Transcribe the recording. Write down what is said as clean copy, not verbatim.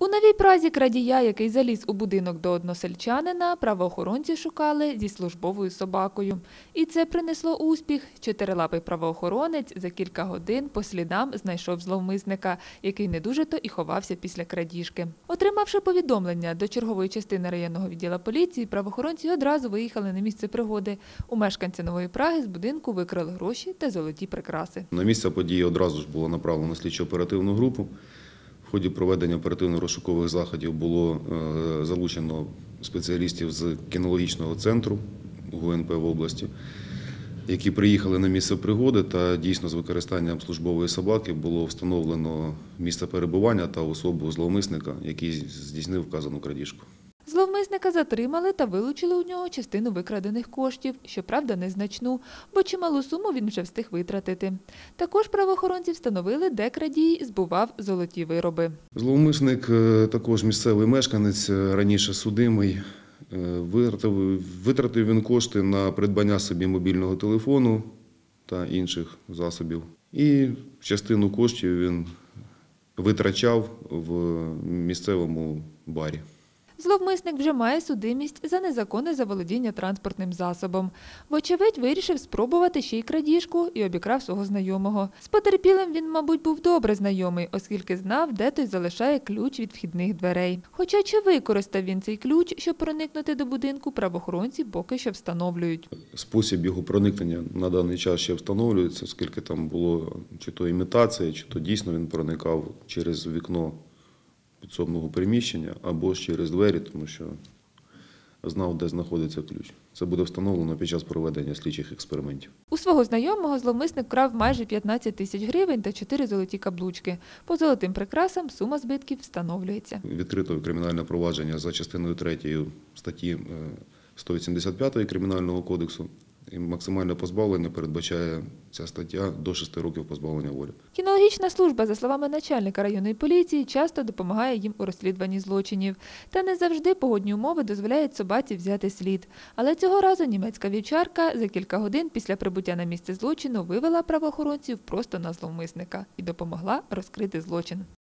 У Новій Празі крадія, який заліз у будинок до односельчанина, правоохоронці шукали зі службовою собакою. І це принесло успіх. Чотирилапий правоохоронець за кілька годин по слідам знайшов зловмисника, який недужато і ховався після крадіжки. Отримавши повідомлення до чергової частини районного відділу поліції, правоохоронці одразу виїхали на місце пригоди. У мешканця Нової Праги з будинку викрали гроші та золоті прикраси. На місце події одразу ж було направлено слідчо-оперативну групу. В ході проведення оперативно-розшукових заходів було залучено спеціалістів з кінологічного центру ГУНП в області, які приїхали на місце пригоди, та дійсно з використанням службової собаки було встановлено місце перебування та особу зловмисника, який здійснив вказану крадіжку. Зловмисника затримали та вилучили у нього частину викрадених коштів, щоправда незначну, бо чималу суму він вже встиг витратити. Також правоохоронці встановили, де крадій збував золоті вироби. Зловмисник, також місцевий мешканець, раніше судимий, витратив він кошти на придбання собі мобільного телефону та інших засобів. І частину коштів він витрачав в місцевому барі. Зловмисник вже має судимість за незаконне заволодіння транспортним засобом. Вочевидь, вирішив спробувати ще й крадіжку і обікрав свого знайомого. З потерпілим він, мабуть, був добре знайомий, оскільки знав, де той залишає ключ від вхідних дверей. Хоча чи використав він цей ключ, щоб проникнути до будинку, правоохоронці поки що встановлюють. Спосіб його проникнення на даний час ще встановлюється, оскільки там було чи то імітація, чи то дійсно він проникав через вікно підсобного приміщення або ж через двері, тому що знав, де знаходиться ключ. Це буде встановлено під час проведення слідчих експериментів. У свого знайомого зловмисник вкрав майже 15 тисяч гривень та 4 золоті каблучки. По золотим прикрасам сума збитків встановлюється. Відкрито кримінальне провадження за частиною 3 статті 185 Кримінального кодексу. І максимальне позбавлення передбачає ця стаття до 6 років позбавлення волі. Кінологічна служба, за словами начальника районної поліції, часто допомагає їм у розслідуванні злочинів. Та не завжди погодні умови дозволяють собаці взяти слід. Але цього разу німецька вівчарка за кілька годин після прибуття на місце злочину вивела правоохоронців просто на зловмисника і допомогла розкрити злочин.